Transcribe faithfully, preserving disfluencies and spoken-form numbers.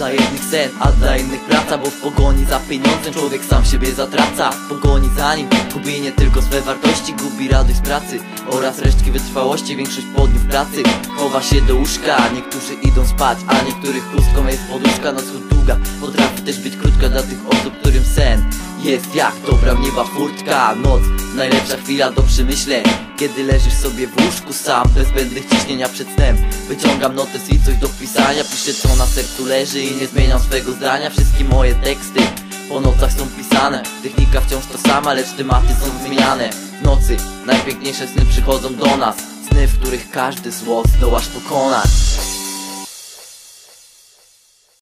Dla jednych sen, a dla innych praca, bo w pogoni za pieniądzem człowiek sam siebie zatraca. W pogoni za nim gubi nie tylko swe wartości, gubi radość z pracy oraz resztki wytrwałości. Większość podniów pracy chowa się do łóżka. Niektórzy idą spać, a niektórych pustką jest poduszka. Noc długa potrafi też być krótka dla tych osób, którym sen jest jak dobra nieba furtka. Noc, najlepsza chwila do przemyśleń, kiedy leżysz sobie w łóżku sam, bez zbędnych ciśnienia przed snem. Wyciągam notes i coś do pisania, piszę co na sercu leży i nie zmieniam swego zdania. Wszystkie moje teksty po nocach są pisane. Technika wciąż to sama, lecz tematy są zmieniane. W nocy najpiękniejsze sny przychodzą do nas, sny, w których każdy zło zdołasz pokonać.